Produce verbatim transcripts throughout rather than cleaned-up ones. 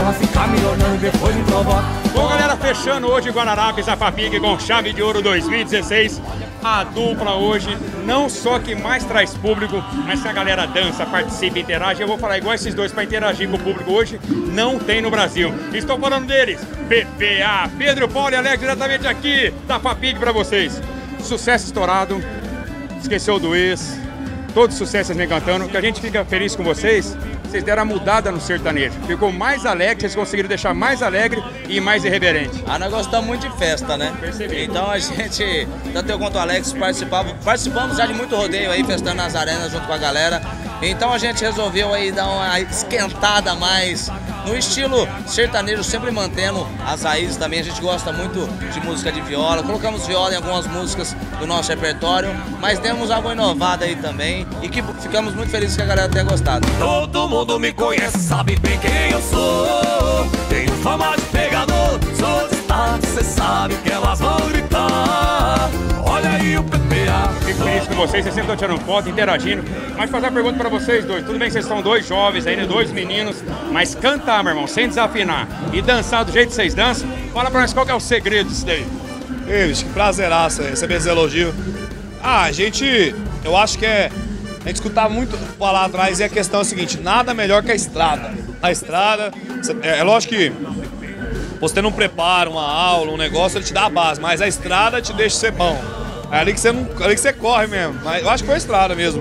rebola, fica me olhando e depois me provoca. Bom, galera, fechando hoje Guararapes, a Fapig com chave de ouro dois mil e dezesseis. A dupla hoje, não só que mais traz público, mas que a galera dança, participa, interage. Eu vou falar igual esses dois para interagir com o público hoje, não tem no Brasil. Estou falando deles, P P A, Pedro, Paulo e Alex, diretamente aqui da Fapig para vocês. Sucesso estourado, esqueceu do ex, todos os sucessos me cantando, que a gente fica feliz com vocês. Vocês deram a mudada no sertanejo, ficou mais alegre, vocês conseguiram deixar mais alegre e mais irreverente. Ah, nós gostamos muito de festa, né? Percebi. Então a gente, tanto eu quanto o Alex, participava, participamos já de muito rodeio aí, festando nas arenas junto com a galera. Então a gente resolveu aí dar uma esquentada a mais no estilo sertanejo, sempre mantendo as raízes também. A gente gosta muito de música de viola, colocamos viola em algumas músicas do nosso repertório, mas demos algo inovado aí também e que ficamos muito felizes que a galera tenha gostado. Todo mundo me conhece, sabe bem quem eu sou. Tenho fama de pegador, sou destaque, cê sabe que elas vão gritar. Olha aí o P P A. Fico feliz com vocês, vocês sempre estão tirando foto, interagindo. Mas fazer uma pergunta pra vocês dois. Tudo bem que vocês são dois jovens ainda, dois meninos, mas cantar, meu irmão, sem desafinar e dançar do jeito que vocês dançam, fala pra nós qual que é o segredo disso daí. Ei, bicho, que prazeraço receber esse elogio. Ah, a gente, eu acho que é, a gente escutava muito falar atrás e a questão é a seguinte, nada melhor que a estrada. A estrada, é, é lógico que você não prepara uma aula, um negócio, ele te dá a base, mas a estrada te deixa ser bom. É ali que você, não, ali que você corre mesmo, mas eu acho que foi a estrada mesmo.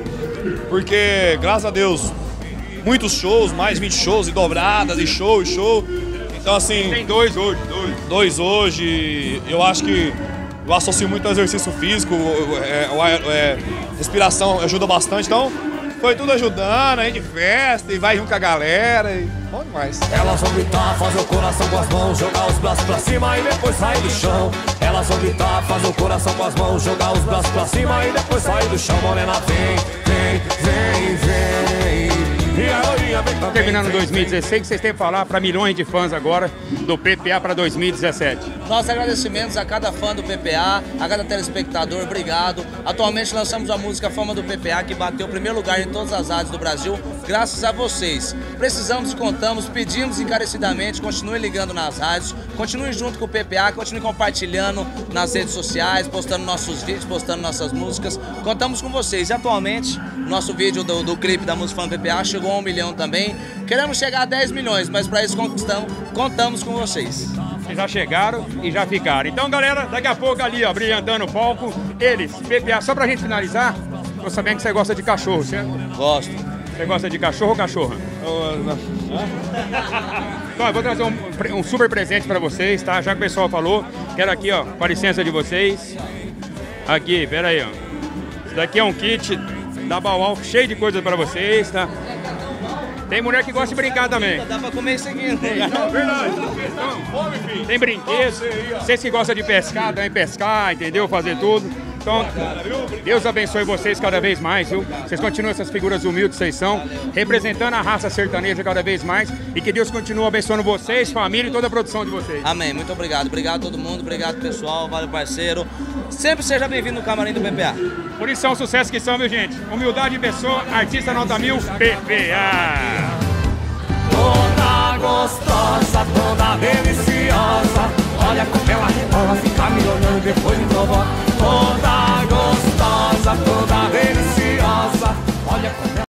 Porque, graças a Deus, muitos shows, mais de vinte shows, e dobradas, e show, e show. Então assim... Tem dois hoje, dois. Dois hoje, eu acho que eu associo muito ao exercício físico, é, é, respiração ajuda bastante, então foi tudo ajudando, a gente festa e vai junto com a galera, e bom demais. Elas vão gritar, fazer o coração com as mãos, jogar os braços pra cima e depois sair do chão. Elas vão gritar, fazer o coração com as mãos, jogar os braços pra cima e depois sair do chão. Morena, vem, vem, vem, vem. E a loirinha vem também. Terminando dois mil e dezesseis, que vocês têm que falar para milhões de fãs agora do P P A para dois mil e dezessete. Nossos agradecimentos a cada fã do P P A, a cada telespectador, obrigado. Atualmente lançamos a música Fama do P P A, que bateu o primeiro lugar em todas as rádios do Brasil, graças a vocês. Precisamos e contamos, pedimos encarecidamente, continuem ligando nas rádios, continuem junto com o P P A, continuem compartilhando nas redes sociais, postando nossos vídeos, postando nossas músicas. Contamos com vocês. E atualmente, nosso vídeo do, do clipe da música Fama do P P A chegou a um milhão também. Queremos chegar a dez milhões, mas para isso conquistamos, contamos com vocês. Vocês já chegaram e já ficaram. Então, galera, daqui a pouco ali, ó, brilhantando o palco, eles, P P A. Só pra gente finalizar, tô sabendo que você gosta de cachorro, certo? Gosto. Você gosta de cachorro ou cachorra? Então, eu vou trazer um, um super presente pra vocês, tá? Já que o pessoal falou, quero aqui, ó, com a licença de vocês. Aqui, pera aí, ó. Isso daqui é um kit da Bauau, cheio de coisas pra vocês, tá? Tem mulher que gosta de brincar também. Dá pra comer isso aqui, né? Não, verdade. Tem brinquedos. Vocês que gostam de pescar, também pescar, entendeu? Fazer tudo. Então, Deus abençoe vocês cada vez mais, viu? Vocês continuam essas figuras humildes que vocês são, representando a raça sertaneja cada vez mais. E que Deus continue abençoando vocês, família e toda a produção de vocês. Amém. Muito obrigado. Obrigado a todo mundo. Obrigado, pessoal. Valeu, parceiro. Sempre seja bem-vindo no camarim do P P A. Por isso são sucessos que são, viu, gente? Humildade de pessoa, artista nota mil, P P A. Toda gostosa, toda deliciosa. Olha como ela rebola, fica me olhando e depois me provoca. Toda gostosa, toda deliciosa. Olha como